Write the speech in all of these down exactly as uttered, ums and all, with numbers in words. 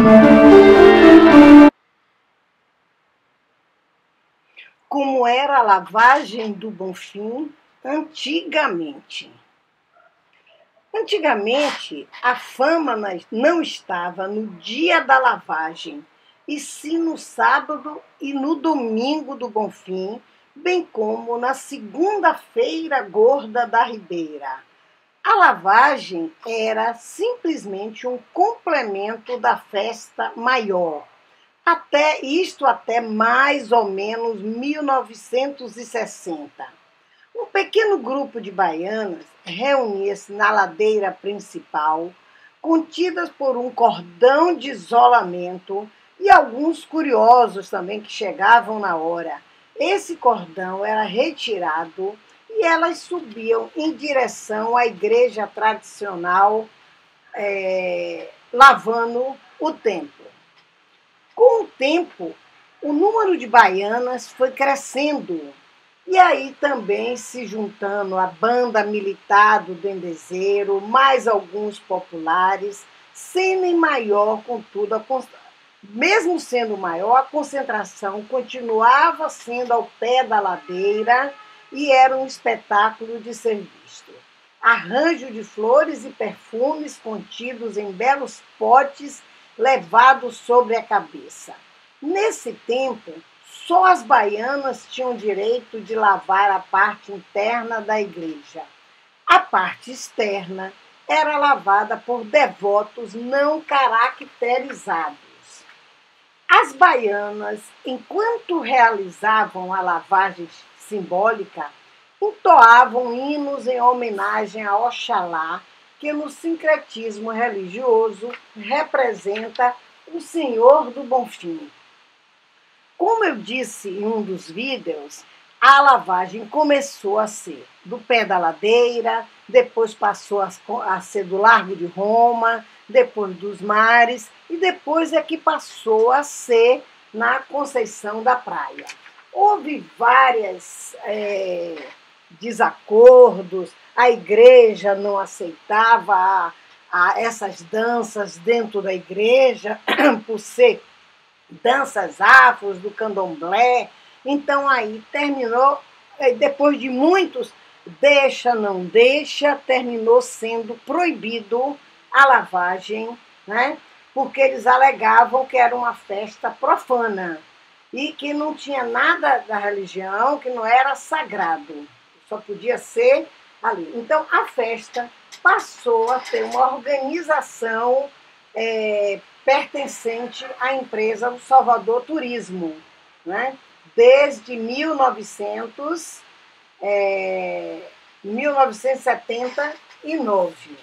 Como era a lavagem do Bonfim antigamente. Antigamente, a fama não estava no dia da lavagem, e sim no sábado e no domingo do Bonfim, bem como na segunda-feira gorda da Ribeira. A lavagem era simplesmente um complemento da festa maior. Até isto até mais ou menos mil novecentos e sessenta. Um pequeno grupo de baianas reunia-se na ladeira principal, contidas por um cordão de isolamento e alguns curiosos também que chegavam na hora. Esse cordão era retirado e elas subiam em direção à igreja tradicional, é, lavando o templo. Com o tempo, o número de baianas foi crescendo, e aí também se juntando a banda militar do dendezeiro, mais alguns populares, sendo em maior, contudo, a const... mesmo sendo maior, a concentração continuava sendo ao pé da ladeira e era um espetáculo de ser visto. Arranjo de flores e perfumes contidos em belos potes levados sobre a cabeça. Nesse tempo, só as baianas tinham direito de lavar a parte interna da igreja. A parte externa era lavada por devotos não caracterizados. As baianas, enquanto realizavam a lavagem simbólica, entoavam hinos em homenagem a Oxalá, que no sincretismo religioso representa o Senhor do Bonfim. Como eu disse em um dos vídeos, a lavagem começou a ser do pé da ladeira, depois passou a ser do Largo de Roma, depois dos mares, e depois é que passou a ser na Conceição da Praia. Houve vários é, desacordos, a igreja não aceitava a, a essas danças dentro da igreja, por ser danças afros, do candomblé. Então aí terminou, depois de muitos deixa, não deixa, terminou sendo proibido a lavagem, né? Porque eles alegavam que era uma festa profana e que não tinha nada da religião, que não era sagrado, só podia ser ali. Então a festa passou a ter uma organização é, pertencente à empresa do Salvador Turismo, né? Desde mil e novecentos, é, mil novecentos e setenta e nove.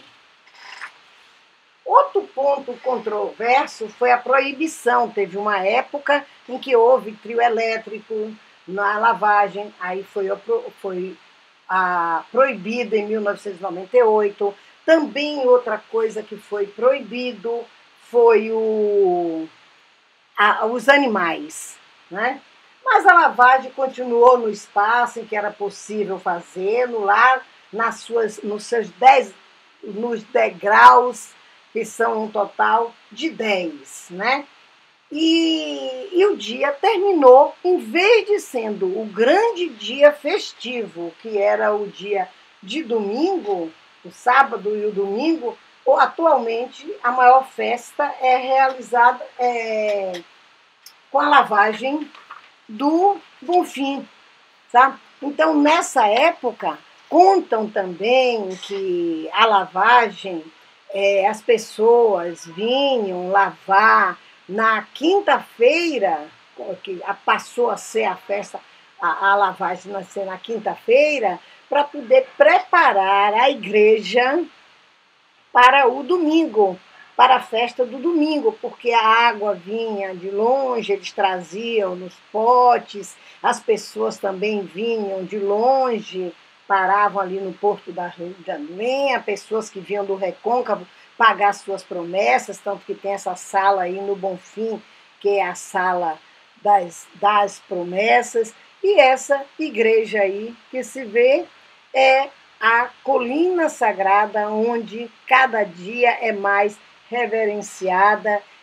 Outro ponto controverso foi a proibição. Teve uma época em que houve trio elétrico na lavagem, aí foi, foi a, proibido em mil novecentos e noventa e oito. Também outra coisa que foi proibido foi o, a, os animais, né? Mas a lavagem continuou no espaço em que era possível fazê-lo, lá nas suas, nos seus dez, nos degraus, que são um total de dez, né? E, e o dia terminou, em vez de sendo o grande dia festivo, que era o dia de domingo, o sábado e o domingo, atualmente a maior festa é realizada é, com a lavagem do Bonfim, sabe? Então, nessa época, contam também que a lavagem, é, as pessoas vinham lavar na quinta-feira, que passou a ser a festa, a, a lavagem a ser na quinta-feira, para poder preparar a igreja para o domingo, para a festa do domingo, porque a água vinha de longe, eles traziam nos potes, as pessoas também vinham de longe, paravam ali no Porto da Lenha, pessoas que vinham do Recôncavo pagar suas promessas, tanto que tem essa sala aí no Bonfim, que é a sala das, das promessas, e essa igreja aí que se vê é a colina sagrada, onde cada dia é mais reverenciada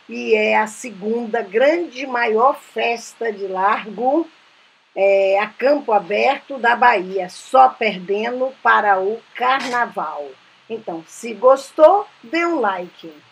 e é a segunda grande maior festa de largo é, a campo aberto da Bahia, só perdendo para o Carnaval. Então, se gostou, dê um like.